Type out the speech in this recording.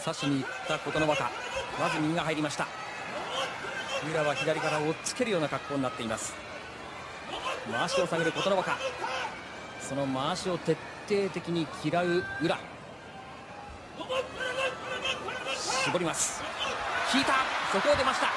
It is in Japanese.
刺しに行った琴ノ若、まず右が入りました。宇良は左から押っつけるような格好になっています。回しを下げる琴ノ若、その回しを徹底的に嫌う宇良。絞ります。引いた、そこを出ました。